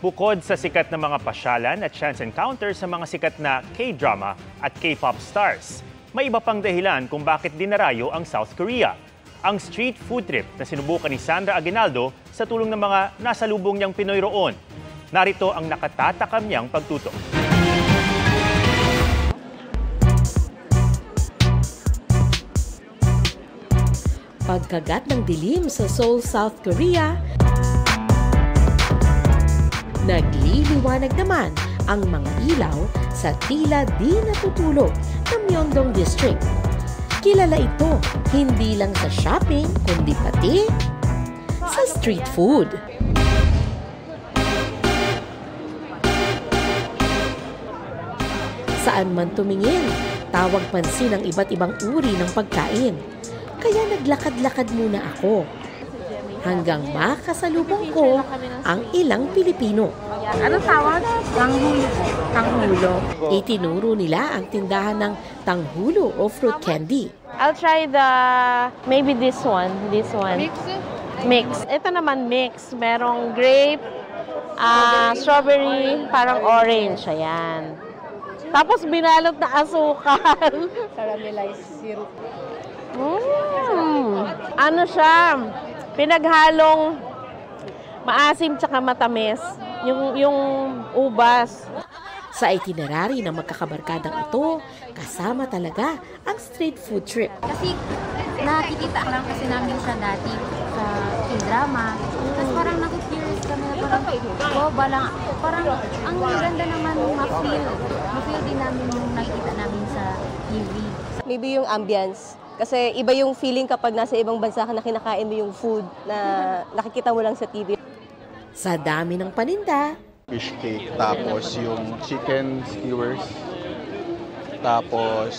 Bukod sa sikat na mga pasyalan at chance encounters sa mga sikat na K-drama at K-pop stars, may iba pang dahilan kung bakit dinarayo ang South Korea. Ang street food trip na sinubukan ni Sandra Aguinaldo sa tulong ng mga nasalubong niyang Pinoy roon. Narito ang nakatatakam niyang pagtutok. Pagkagat ng dilim sa Seoul, South Korea, nagliliwanag naman ang mga ilaw sa tila di natutulog ng Myeongdong District. Kilala ito hindi lang sa shopping kundi pati sa street food. Saan man tumingin, tawag pansin ang iba't ibang uri ng pagkain. Kaya naglakad-lakad muna ako hanggang makasalubong ko ang ilang Pilipino. Ano tawag? Tanghulo. Tanghulo. Itinuro nila ang tindahan ng tanghulo o fruit candy. I'll try maybe this one. This one. Mix. Ito naman mix. Merong grape, strawberry, parang orange. Ayan. Tapos binalot na asukal. Caramelized syrup. Ano siya? Pinaghalong maasim tsaka matamis. Yung ubas. Sa itinerary ng magkakabarkadang ito, kasama talaga ang street food trip. Kasi nakikita lang kasi namin siya dati sa K-drama. Tapos parang nakikurious kami na parang boba lang. Parang ang ganda naman ma-feel. Ma-feel din namin yung nakikita namin sa TV. Maybe yung ambience. Kasi iba yung feeling kapag nasa ibang bansa ka na kinakain mo yung food na nakikita mo lang sa TV. Sa dami ng paninda, fish cake, tapos yung chicken skewers, tapos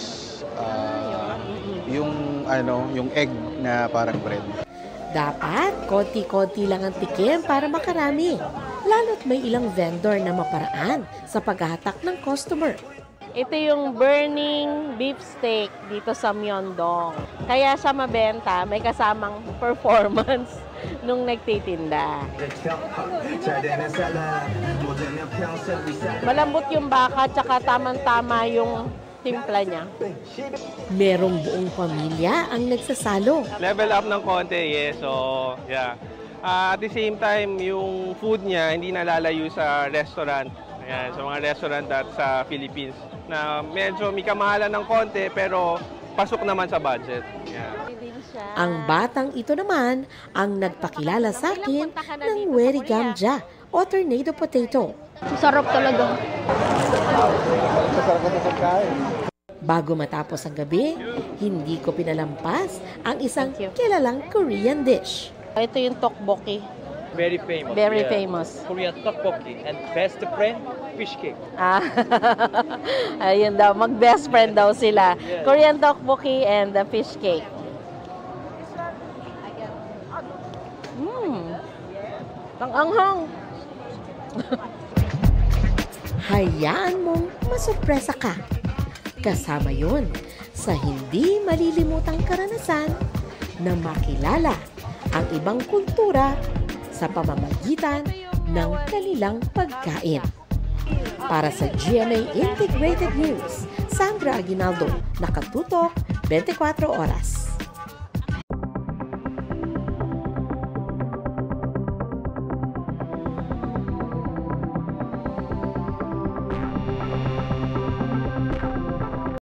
yung egg na parang bread. dapat konti-konti lang ang tikim para makarami. Lalo't may ilang vendor na maparaan sa paghahatak ng customer. Ito yung burning beef steak dito sa Myeongdong. Kaya siya mabenta, may kasamang performance nung nagtitinda. Malambot yung baka, tsaka tamang-tama yung timpla niya. Merong buong pamilya ang nagsasalo. Level up ng konti, yes. So, yeah. At the same time, yung food niya hindi nalalayo sa restaurant. Ayan, sa mga restaurant at sa Philippines na medyo may kamahalan ng konti pero pasok naman sa budget. Yeah. Ang batang ito naman ang nagpakilala sa akin ng Weri Gamja o tornado potato. Sarap talaga. Bago matapos ang gabi, hindi ko pinalampas ang isang kilalang Korean dish. Ito yung tteokbokki. Very famous. Very famous. Korean tteokbokki and best friend, fish cake. Ayun daw, mag-best friend daw sila. Korean tteokbokki and the fish cake. Ang anghang. Hayaan mong masurpresa ka. Kasama yon sa hindi malilimutang karanasan na makilala ang ibang kultura sa pamamagitan ng kanilang pagkain. Para sa GMA Integrated News, Sandra Aguinaldo, nakatutok 24 oras.